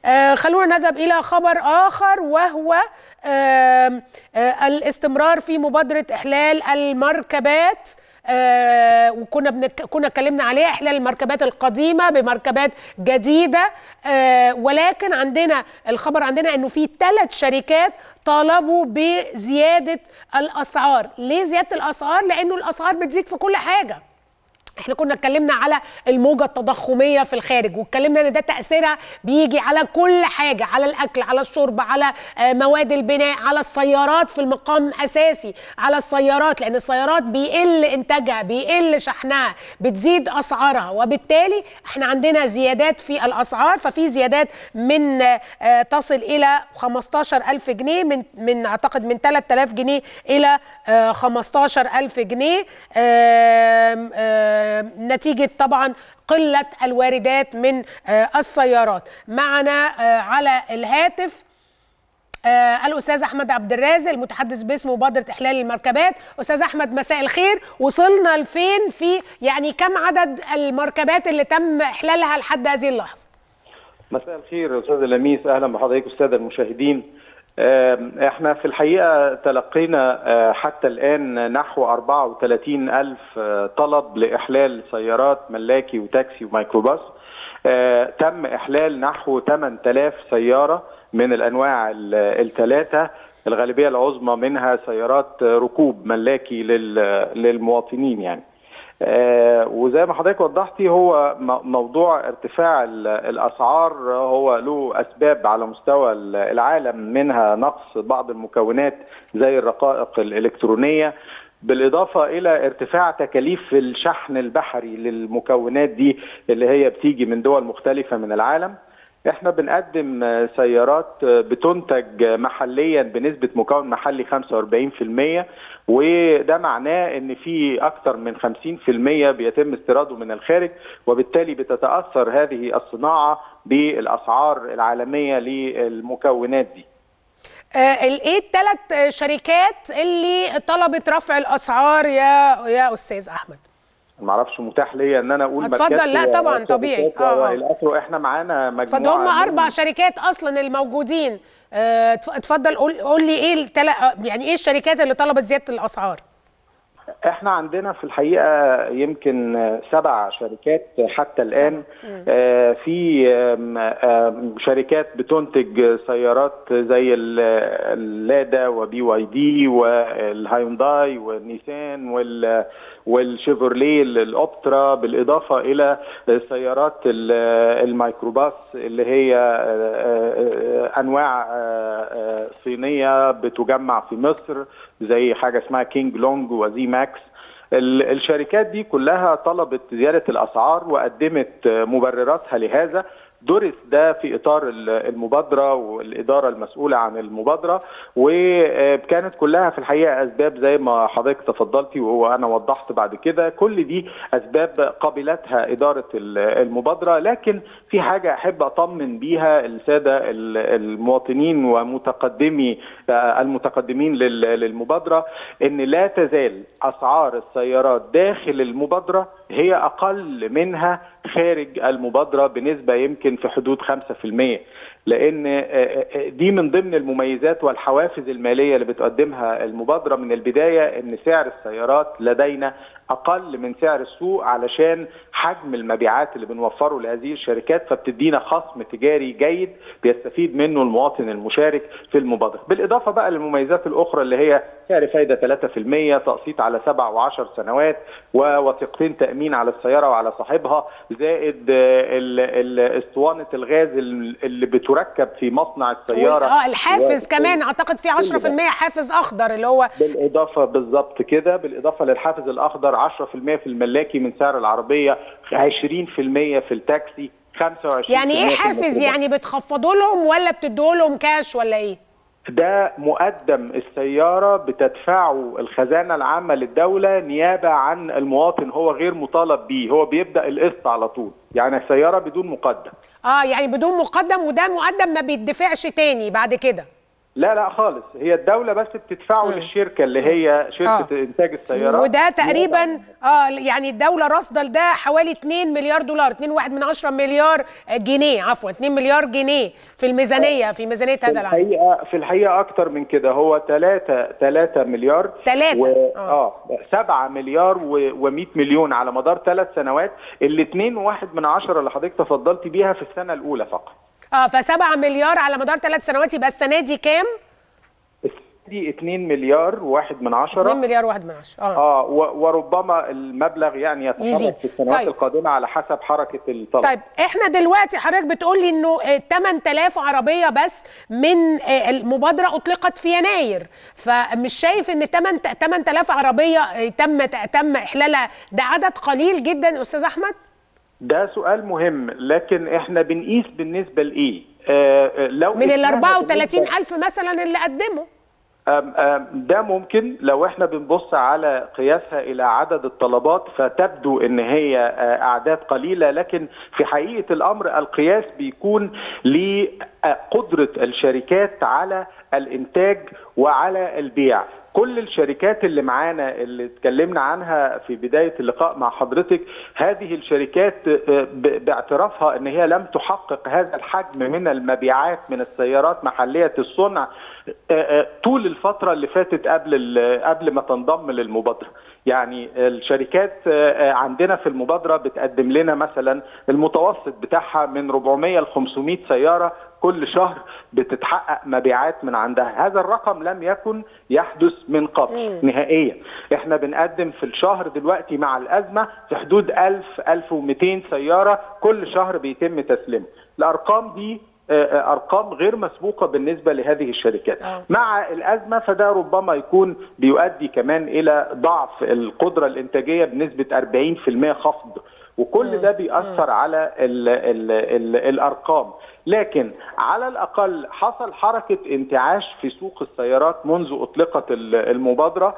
خلونا نذهب إلى خبر آخر، وهو الاستمرار في مبادرة إحلال المركبات. كنا اتكلمنا عليها، إحلال المركبات القديمة بمركبات جديدة، ولكن عندنا الخبر إنه في 3 شركات طالبوا بزيادة الأسعار. ليه زيادة الأسعار؟ لأنه الأسعار بتزيد في كل حاجة. احنا كنا اتكلمنا على الموجة التضخمية في الخارج، واتكلمنا ان ده تأثيرها بيجي على كل حاجة، على الأكل، على الشرب، على مواد البناء، على السيارات في المقام أساسي، على السيارات، لأن السيارات بيقل إنتاجها، بيقل شحنها، بتزيد أسعارها، وبالتالي احنا عندنا زيادات في الأسعار. ففي زيادات من تصل إلى 15,000 جنيه، من أعتقد من 3,000 جنيه إلى 15,000 جنيه، نتيجة طبعا قلة الواردات من السيارات. معنا على الهاتف الأستاذ أحمد عبد الرازق، المتحدث باسم مبادرة إحلال المركبات. أستاذ أحمد، مساء الخير. وصلنا لفين يعني كم عدد المركبات اللي تم إحلالها لحد هذه اللحظة؟ مساء الخير أستاذ لميس، أهلا بحضرتك والسادة المشاهدين. احنا في الحقيقة تلقينا حتى الآن نحو 34,000 طلب لإحلال سيارات ملاكي وتاكسي وميكروباص. تم إحلال نحو 8,000 سيارة من الأنواع الثلاثة، الغالبية العظمى منها سيارات ركوب ملاكي للمواطنين يعني. وزي ما حضرتك وضحتي، هو موضوع ارتفاع الأسعار هو له أسباب على مستوى العالم، منها نقص بعض المكونات زي الرقائق الإلكترونية، بالإضافة إلى ارتفاع تكاليف الشحن البحري للمكونات دي اللي هي بتيجي من دول مختلفة من العالم. احنا بنقدم سيارات بتنتج محليا بنسبة مكون محلي 45%، وده معناه ان في اكثر من 50% بيتم استيراده من الخارج، وبالتالي بتتأثر هذه الصناعة بالاسعار العالمية للمكونات دي. ايه ال3 شركات اللي طلبت رفع الاسعار يا استاذ احمد؟ ما اعرفش متاح ليا ان انا اقول اتفضل. لا طبعا طبيعي. احنا معانا مجموعه، فهم 4 شركات اصلا الموجودين. اتفضل قول لي ايه يعني ايه الشركات اللي طلبت زياده الاسعار؟ احنا عندنا في الحقيقه يمكن 7 شركات حتى الان. في شركات بتنتج سيارات زي اللادا وبي واي دي والهايونداي والنيسان والشيفروليه الاوبترا، بالاضافه الى سيارات الميكروباص اللي هي انواع صينيه بتجمع في مصر، زي حاجه اسمها كينج لونج وزي ماكس. الشركات دي كلها طلبت زياده الاسعار وقدمت مبرراتها لهذا. درس ده في اطار المبادره والاداره المسؤوله عن المبادره، وكانت كلها في الحقيقه اسباب زي ما حضرتك تفضلتي وانا وضحت بعد كده. كل دي اسباب قبلتها اداره المبادره، لكن في حاجه احب اطمن بيها الساده المواطنين المتقدمين للمبادره، ان لا تزال اسعار السيارات داخل المبادره هي اقل منها خارج المبادره بنسبه يمكن في حدود 5%، لان دي من ضمن المميزات والحوافز الماليه اللي بتقدمها المبادره من البدايه، ان سعر السيارات لدينا اقل من سعر السوق علشان حجم المبيعات اللي بنوفره لهذه الشركات، فبتدينا خصم تجاري جيد بيستفيد منه المواطن المشارك في المبادره. بالاضافه بقى للمميزات الاخرى اللي هي سعر فايده 3%، تقسيط على 7 و10 سنوات، ووثيقتين تامين على السياره وعلى صاحبها، زائد اسطوانه الغاز اللي بتركب في مصنع السياره. الحافز كمان اعتقد في 10% حافز اخضر اللي هو بالاضافه بالظبط كده، بالاضافه للحافز الاخضر 10% في الملاكي من سعر العربيه، 20% في التاكسي، 25%. يعني ايه حافز؟ يعني بتخفضوا لهم ولا بتدوا لهم كاش ولا ايه؟ ده مقدم السيارة بتدفعه الخزانة العامة للدولة نيابة عن المواطن، هو غير مطالب بيه، هو بيبدأ القسط على طول، يعني السيارة بدون مقدم. يعني بدون مقدم، وده مقدم ما بيدفعش تاني بعد كده. لا لا خالص، هي الدولة بس بتدفعه للشركة اللي هي شركة إنتاج السيارات، وده تقريبا يعني الدولة راصدة لده حوالي 2 مليار دولار، 2.1 مليار جنيه، عفوا 2 مليار جنيه في الميزانية، في ميزانية هذا العام. في الحقيقة أكتر من كده، هو 3 مليار 7 مليار و100 مليون على مدار 3 سنوات، اللي 2.1 اللي حضرتك تفضلتي بيها في السنة الأولى فقط. ف7 مليار على مدار 3 سنوات، يبقى السنة دي كام؟ دي 2 مليار و1 2 مليار و1 وربما المبلغ يعني يتحرك في السنوات القادمة على حسب حركة الطلب. طيب احنا دلوقتي حضرتك بتقولي انه 8000 عربية بس من المبادرة اطلقت في يناير، فمش شايف ان 8000 عربية تم احلالها ده عدد قليل جدا استاذ احمد؟ ده سؤال مهم، لكن احنا بنقيس بالنسبة لإيه؟ لو من ال 34,000 مثلا اللي قدموا، ده ممكن لو احنا بنبص على قياسها الى عدد الطلبات فتبدو ان هي اعداد قليله، لكن في حقيقه الامر القياس بيكون لقدره الشركات على الانتاج وعلى البيع. كل الشركات اللي معانا اللي اتكلمنا عنها في بداية اللقاء مع حضرتك، هذه الشركات باعترافها ان هي لم تحقق هذا الحجم من المبيعات من السيارات محلية الصنع طول الفترة اللي فاتت قبل ما تنضم للمبادرة. يعني الشركات عندنا في المبادرة بتقدم لنا مثلا المتوسط بتاعها من 400 ل 500 سيارة كل شهر بتتحقق مبيعات من عندها. هذا الرقم لم يكن يحدث من قبل نهائيا. احنا بنقدم في الشهر دلوقتي مع الأزمة في حدود 1200 سيارة كل شهر بيتم تسليمها. الأرقام دي أرقام غير مسبوقة بالنسبة لهذه الشركات. مع الأزمة فده ربما يكون بيؤدي كمان إلى ضعف القدرة الإنتاجية بنسبة 40% خفض، وكل ده بيأثر على الأرقام. لكن على الأقل حصل حركة انتعاش في سوق السيارات منذ أطلقت المبادرة.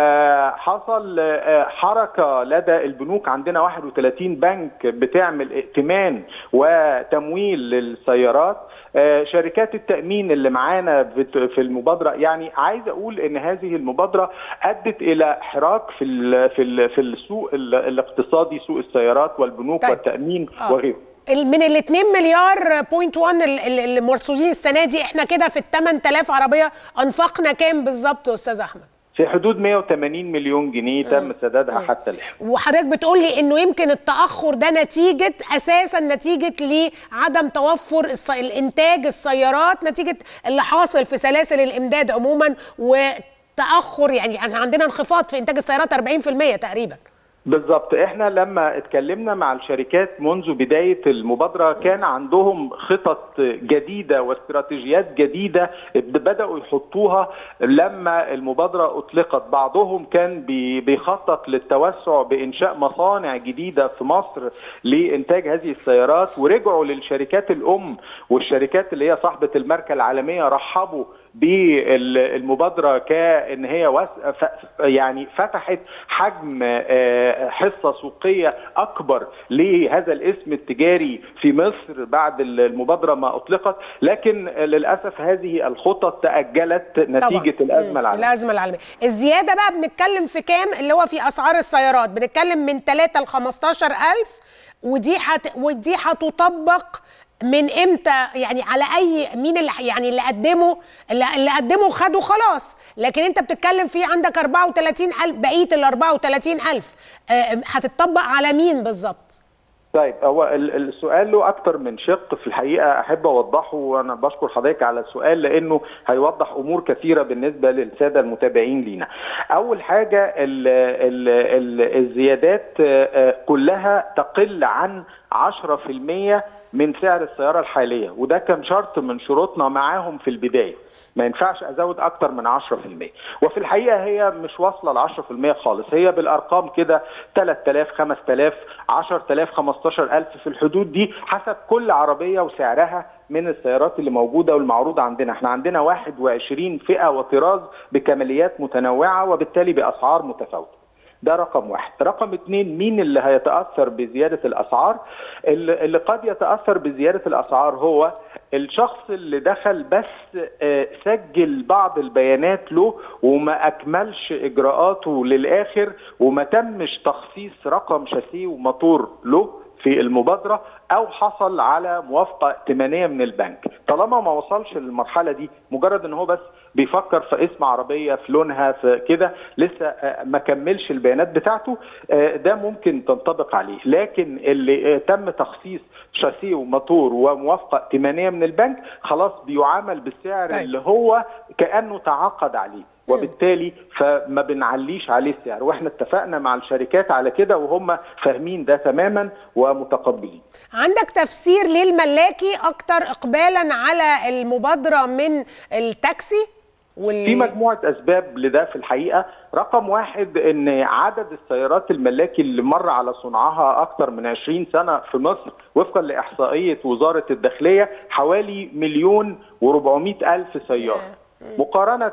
حصل حركة لدى البنوك، عندنا 31 بنك بتعمل ائتمان وتمويل للسيارات. شركات التأمين اللي معانا في المبادرة، يعني عايز أقول إن هذه المبادرة أدت إلى حراك في السوق الاقتصادي، سوق السيارات والبنوك والتأمين وغيره. من ال 2 مليار بوينت 1 اللي مرصودين السنه دي، احنا كده في ال 8000 عربيه انفقنا كام بالظبط يا استاذ احمد؟ في حدود 180 مليون جنيه تم سدادها حتى الآن. وحضرتك بتقول لي انه يمكن التاخر ده نتيجه لعدم توفر الانتاج السيارات، نتيجه اللي حاصل في سلاسل الامداد عموما، وتاخر يعني عندنا انخفاض في انتاج السيارات 40% تقريبا. بالظبط. احنا لما اتكلمنا مع الشركات منذ بداية المبادرة كان عندهم خطط جديدة واستراتيجيات جديدة بدأوا يحطوها لما المبادرة اطلقت. بعضهم كان بيخطط للتوسع بإنشاء مصانع جديدة في مصر لإنتاج هذه السيارات، ورجعوا للشركات الأم والشركات اللي هي صاحبة الماركة العالمية رحبوا بالمبادرة كأن هي يعني فتحت حجم حصة سوقية أكبر لهذا الاسم التجاري في مصر بعد المبادرة ما أطلقت. لكن للأسف هذه الخطط تأجلت نتيجة الأزمة العالمية. الزيادة بقى بنتكلم في كام اللي هو في أسعار السيارات؟ بنتكلم من 3 ل 15,000، ودي هتطبق من امتى؟ يعني على مين اللي قدموا خدوا خلاص، لكن انت بتتكلم في عندك 34,000، بقيه ال 34,000 هتطبق على مين بالظبط؟ طيب، هو السؤال له اكتر من شق في الحقيقه احب اوضحه، وانا بشكر حضرتك على السؤال لانه هيوضح امور كثيره بالنسبه للساده المتابعين لينا. اول حاجه الزيادات كلها تقل عن 10% من سعر السيارة الحالية، وده كان شرط من شروطنا معاهم في البداية. ما ينفعش أزود أكتر من 10%، وفي الحقيقة هي مش واصلة ل 10% خالص. هي بالأرقام كده 3000 5000 10000 15000 في الحدود دي حسب كل عربية وسعرها من السيارات اللي موجودة والمعروضة عندنا. احنا عندنا 21 فئة وطراز بكماليات متنوعة وبالتالي بأسعار متفاوتة. ده رقم واحد. رقم اتنين، مين اللي هيتأثر بزيادة الأسعار؟ اللي قد يتأثر بزيادة الأسعار هو الشخص اللي دخل بس سجل بعض البيانات له وما أكملش إجراءاته للآخر وما تمش تخصيص رقم شاسيه وموتور له في المبادرة، أو حصل على موافقة ائتمانية من البنك. طالما ما وصلش للمرحلة دي، مجرد ان هو بس بيفكر في اسم عربية، في لونها، في كده، لسه ما كملش البيانات بتاعته، ده ممكن تنطبق عليه. لكن اللي تم تخصيص شاسيه وموتور وموافقة ائتمانية من البنك، خلاص بيعامل بالسعر اللي هو كأنه تعاقد عليه، وبالتالي فما بنعليش عليه السعر، واحنا اتفقنا مع الشركات على كده وهم فاهمين ده تماما ومتقبلين. عندك تفسير ليه الملاكي اكتر اقبالا على المبادره من التاكسي؟ في مجموعة أسباب لده في الحقيقة. رقم واحد، إن عدد السيارات الملاكي اللي مر على صنعها أكثر من 20 سنة في مصر وفقا لإحصائية وزارة الداخلية حوالي 1,400,000 سيارة، مقارنة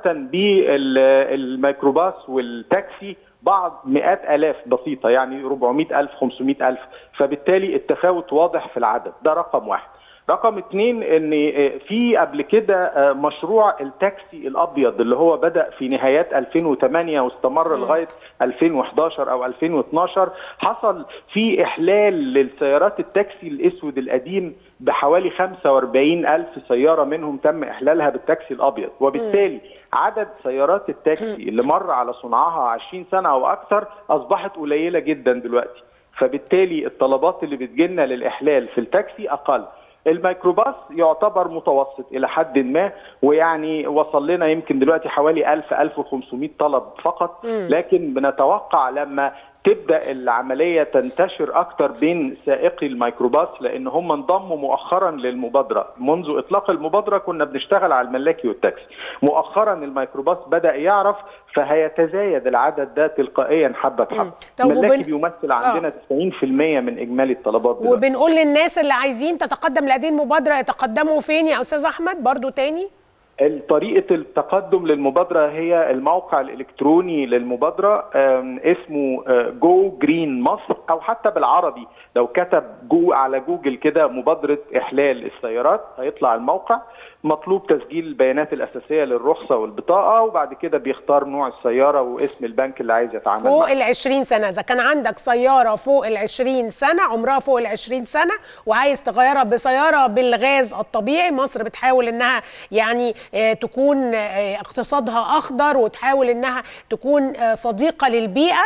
بالميكروباص والتاكسي بعض مئات آلاف بسيطة، يعني 400,000 500,000، فبالتالي التفاوت واضح في العدد. ده رقم واحد. رقم اتنين، ان في قبل كده مشروع التاكسي الابيض اللي هو بدأ في نهايات 2008 واستمر لغاية 2011 او 2012، حصل في احلال للسيارات التاكسي الاسود القديم بحوالي 45,000 سيارة منهم تم احلالها بالتاكسي الابيض، وبالتالي عدد سيارات التاكسي اللي مر على صنعها 20 سنة او اكثر اصبحت قليلة جدا دلوقتي، فبالتالي الطلبات اللي بتجيلنا للاحلال في التاكسي اقل. الميكروباص يعتبر متوسط إلى حد ما، ويعني وصل لنا يمكن دلوقتي حوالي 1000-1500 طلب فقط، لكن بنتوقع لما تبدأ العملية تنتشر أكتر بين سائقي الميكروباص، لأن هم انضموا مؤخرا للمبادرة. منذ إطلاق المبادرة كنا بنشتغل على الملاكي والتاكسي، مؤخرا الميكروباص بدأ يعرف، فهيتزايد العدد ده تلقائيا حبة حبة. الملاكي بيمثل عندنا 90% من إجمالي الطلبات دلوقتي. وبنقول للناس اللي عايزين تتقدم لهذه المبادرة يتقدموا فين يا أستاذ أحمد برضو تاني؟ طريقة التقدم للمبادرة هي الموقع الإلكتروني للمبادرة، اسمه جو جرين مصر، أو حتى بالعربي لو كتب على جوجل كده مبادرة إحلال السيارات هيطلع الموقع. مطلوب تسجيل البيانات الأساسية للرخصة والبطاقة، وبعد كده بيختار نوع السيارة واسم البنك اللي عايز يتعامل معه. فوق ال20 سنة، إذا كان عندك سيارة فوق ال20 سنة، عمرها فوق ال20 سنة، وعايز تغيرها بسيارة بالغاز الطبيعي، مصر بتحاول إنها يعني تكون اقتصادها أخضر وتحاول إنها تكون صديقة للبيئة،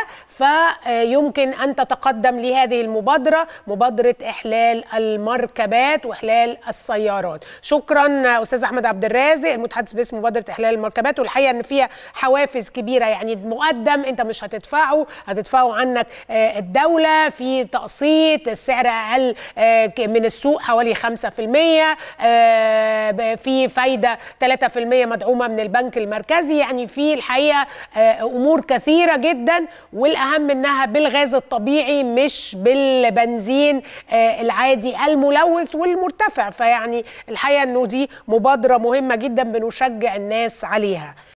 فيمكن أن تتقدم لهذه المبادرة، مبادرة إحلال المركبات وإحلال السيارات. شكرا أستاذ أحمد عبد الرازق المتحدث باسم مبادرة إحلال المركبات، والحقيقة إن فيها حوافز كبيرة، يعني مقدم أنت مش هتدفعه عنك الدولة، في تقسيط، السعر أقل من السوق حوالي 5%، في فايدة 3% مدعومة من البنك المركزي، يعني في الحقيقة أمور كثيرة جدا، والأهم أنها بالغاز الطبيعي مش بالبنزين العادي الملوث والمرتفع، فيعني الحقيقة أنه دي مبادرة مهمة جدا بنشجع الناس عليها.